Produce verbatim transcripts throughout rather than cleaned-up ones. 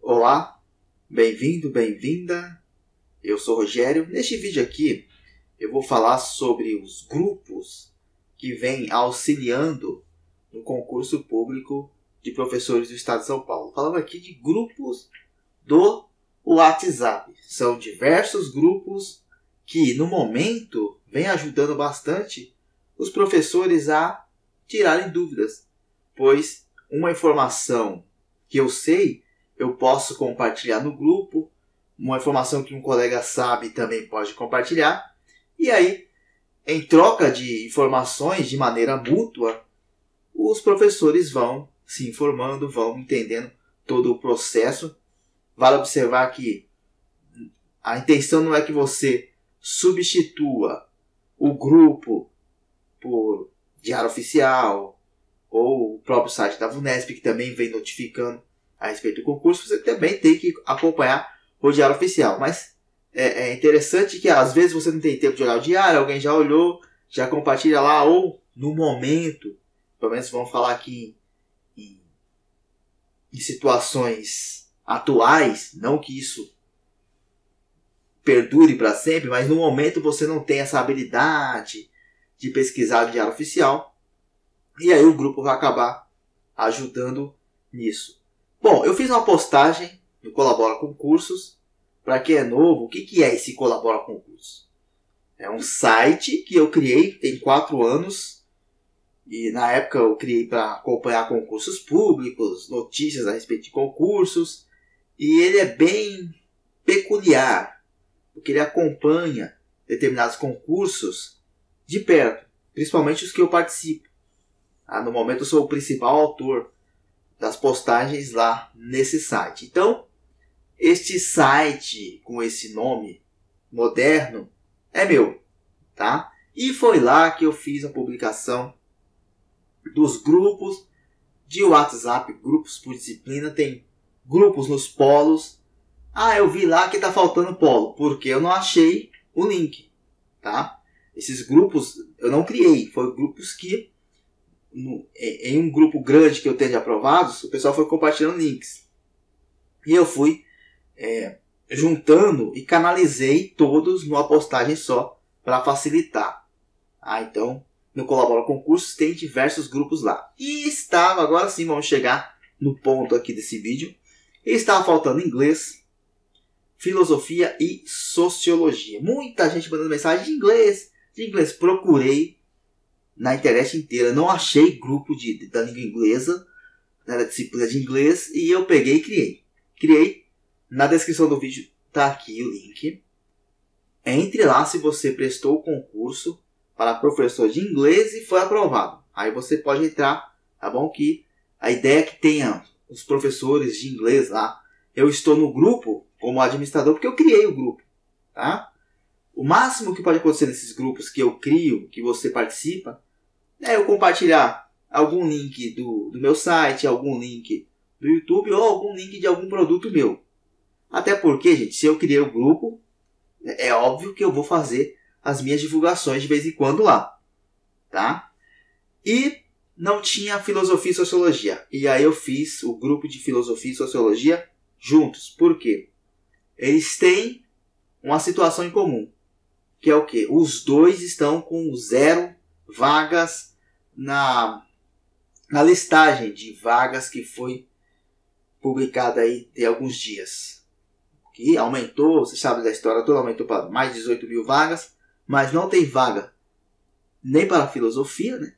Olá, bem-vindo, bem-vinda, eu sou o Rogério. Neste vídeo aqui eu vou falar sobre os grupos que vêm auxiliando no concurso público de professores do Estado de São Paulo. Falando aqui de grupos do WhatsApp. São diversos grupos que no momento vêm ajudando bastante os professores a tirarem dúvidas, pois uma informação que eu sei eu posso compartilhar no grupo, uma informação que um colega sabe também pode compartilhar, e aí, em troca de informações de maneira mútua, os professores vão se informando, vão entendendo todo o processo. Vale observar que a intenção não é que você substitua o grupo por diário oficial ou o próprio site da VUNESP, que também vem notificando a respeito do concurso. Você também tem que acompanhar o diário oficial. Mas é, é interessante que às vezes você não tem tempo de olhar o diário, alguém já olhou, já compartilha lá, ou no momento, pelo menos vamos falar aqui em, em situações atuais, não que isso perdure para sempre, mas no momento você não tem essa habilidade de pesquisar o diário oficial, e aí o grupo vai acabar ajudando nisso. Bom, eu fiz uma postagem no Colabora Concursos. Para quem é novo, o que, que é esse Colabora Concursos? É um site que eu criei tem quatro anos. E na época eu criei para acompanhar concursos públicos, notícias a respeito de concursos. E ele é bem peculiar, porque ele acompanha determinados concursos de perto, principalmente os que eu participo. Ah, no momento eu sou o principal autor das postagens lá nesse site. Então, este site com esse nome moderno é meu, tá? E foi lá que eu fiz a publicação dos grupos de WhatsApp, grupos por disciplina, tem grupos nos polos. Ah, eu vi lá que tá faltando polo, porque eu não achei o link, tá? Esses grupos eu não criei, foram grupos que No, em um grupo grande que eu tenho de aprovados, o pessoal foi compartilhando links. E eu fui é, juntando e canalizei todos numa postagem só para facilitar. Ah, então, no Colabora Concursos tem diversos grupos lá. E estava, agora sim vamos chegar no ponto aqui desse vídeo, e estava faltando inglês, filosofia e sociologia. Muita gente mandando mensagem de inglês, de inglês. Procurei na internet inteira, não achei grupo de, de, da língua inglesa, né, da disciplina de inglês, e eu peguei e criei. Criei, na descrição do vídeo está aqui o link. Entre lá se você prestou o concurso para professor de inglês e foi aprovado. Aí você pode entrar, tá bom? Que a ideia é que tenha os professores de inglês lá. Eu estou no grupo como administrador porque eu criei o grupo, tá? O máximo que pode acontecer nesses grupos que eu crio, que você participa, é eu compartilhar algum link do, do meu site, algum link do YouTube ou algum link de algum produto meu. Até porque, gente, se eu criei o grupo, é óbvio que eu vou fazer as minhas divulgações de vez em quando lá, tá? E não tinha filosofia e sociologia. E aí eu fiz o grupo de filosofia e sociologia juntos. Por quê? Eles têm uma situação em comum, que é o quê? Os dois estão com zero vagas na, na listagem de vagas que foi publicada aí de alguns dias. Que aumentou, você sabe da história toda, aumentou para mais de dezoito mil vagas, mas não tem vaga nem para filosofia, né?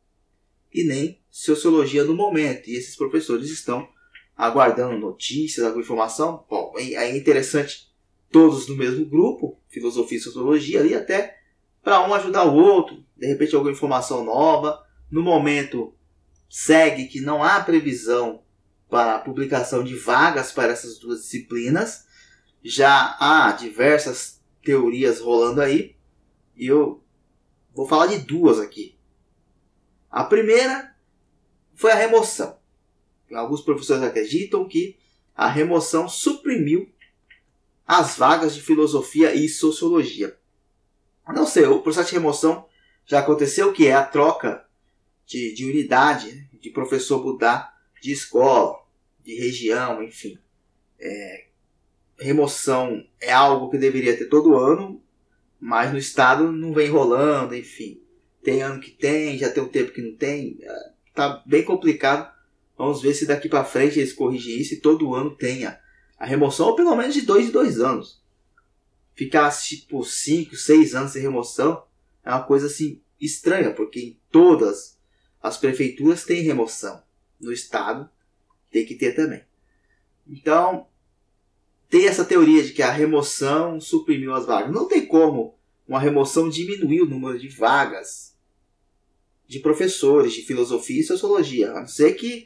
E nem sociologia no momento. E esses professores estão aguardando notícias, alguma informação. Bom, é interessante todos no mesmo grupo, filosofia e sociologia, ali até para um ajudar o outro, de repente alguma informação nova. No momento segue que não há previsão para a publicação de vagas para essas duas disciplinas. Já há diversas teorias rolando aí, e eu vou falar de duas aqui. A primeira foi a remoção. Alguns professores acreditam que a remoção suprimiu as vagas de filosofia e sociologia. Não sei, o processo de remoção já aconteceu, que é a troca de, de unidade, de professor mudar de escola, de região, enfim. É, remoção é algo que deveria ter todo ano, mas no estado não vem rolando, enfim. Tem ano que tem, já tem um tempo que não tem. Tá bem complicado. Vamos ver se daqui para frente eles corrigem isso e todo ano tenha a remoção, ou pelo menos de dois em dois anos. Ficar tipo cinco, seis anos sem remoção é uma coisa assim estranha, porque em todas as prefeituras tem remoção. No estado tem que ter também. Então, tem essa teoria de que a remoção suprimiu as vagas. Não tem como uma remoção diminuir o número de vagas de professores de filosofia e sociologia, a não ser que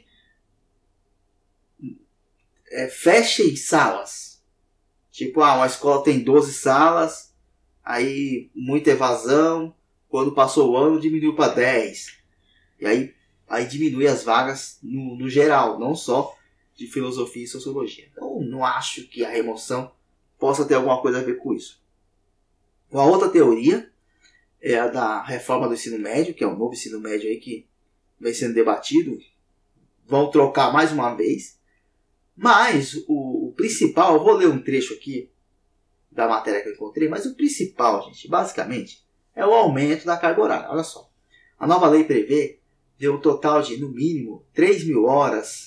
é, fechem salas. Tipo, ah, uma escola tem doze salas, aí muita evasão, quando passou o ano diminuiu para dez. E aí, aí diminui as vagas no, no geral, não só de filosofia e sociologia. Então, não acho que a remoção possa ter alguma coisa a ver com isso. Uma outra teoria é a da reforma do ensino médio, que é um novo ensino médio aí que vem sendo debatido. Vão trocar mais uma vez. Mas o, o principal, eu vou ler um trecho aqui da matéria que eu encontrei, mas o principal, gente, basicamente, é o aumento da carga horária. Olha só. A nova lei prevê de um total de, no mínimo, três mil horas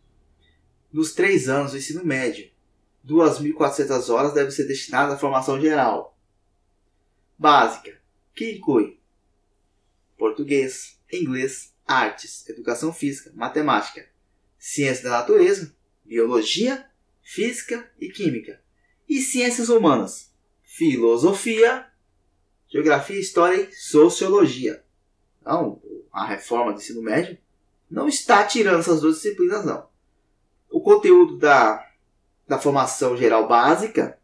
nos três anos do ensino médio. duas mil e quatrocentas horas devem ser destinadas à formação geral básica, que inclui português, inglês, artes, educação física, matemática, ciência da natureza, biologia, física e química, e ciências humanas, filosofia, geografia, história e sociologia. Então, a reforma do ensino médio não está tirando essas duas disciplinas, não. O conteúdo da, da formação geral básica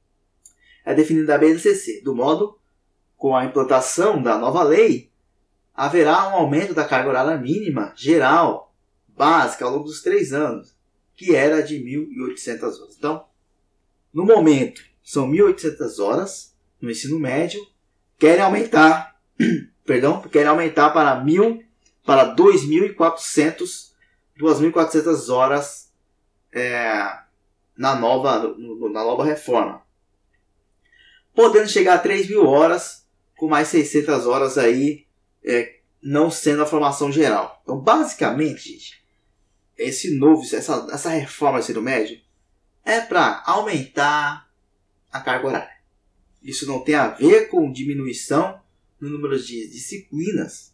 é definido da B N C C. Do modo, com a implantação da nova lei, haverá um aumento da carga horária mínima geral básica ao longo dos três anos, que era de mil e oitocentas horas. Então, no momento, são mil e oitocentas horas no ensino médio, querem aumentar, perdão, querem aumentar para mil, para dois mil e quatrocentas, duas mil e quatrocentas horas é, na, nova, no, na nova reforma. Podendo chegar a três mil horas, com mais seiscentas horas aí, é, não sendo a formação geral. Então, basicamente, gente, esse novo, essa, essa reforma do ensino médio é para aumentar a carga horária. Isso não tem a ver com diminuição no número de disciplinas.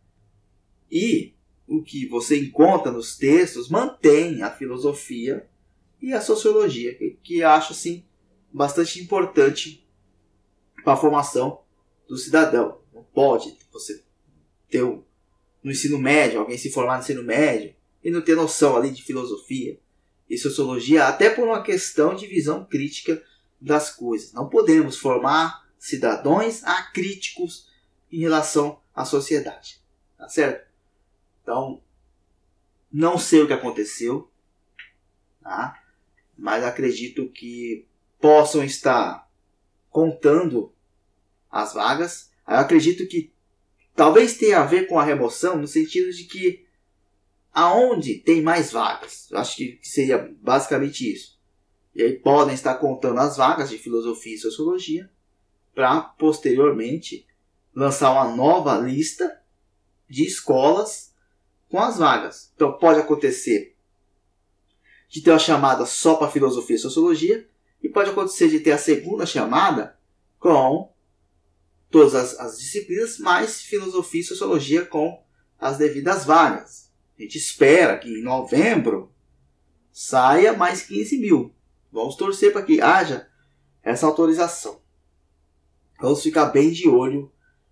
E o que você encontra nos textos mantém a filosofia e a sociologia, que, que acho assim, bastante importante para a formação do cidadão. Não pode você ter um, no ensino médio, alguém se formar no ensino médio e não ter noção ali de filosofia e sociologia, até por uma questão de visão crítica das coisas. Não podemos formar cidadãos acríticos em relação à sociedade. Tá certo? Então, não sei o que aconteceu, tá? Mas acredito que possam estar contando as vagas. Eu acredito que talvez tenha a ver com a remoção, no sentido de que aonde tem mais vagas, eu acho que seria basicamente isso. E aí podem estar contando as vagas de filosofia e sociologia para posteriormente lançar uma nova lista de escolas com as vagas. Então pode acontecer de ter uma chamada só para filosofia e sociologia, e pode acontecer de ter a segunda chamada com todas as, as disciplinas, mais filosofia e sociologia com as devidas vagas. A gente espera que em novembro saia mais quinze mil. Vamos torcer para que haja essa autorização. Vamos ficar bem de olho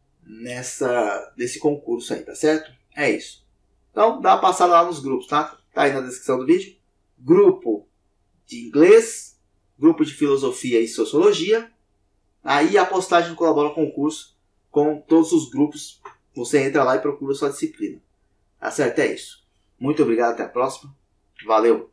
nessa, nesse concurso aí, tá certo? É isso. Então, dá uma passada lá nos grupos, tá? Tá aí na descrição do vídeo. Grupo de inglês, grupo de filosofia e sociologia. Aí a postagem colabora no concurso com todos os grupos. Você entra lá e procura sua disciplina. Tá certo? É isso. Muito obrigado, até a próxima. Valeu!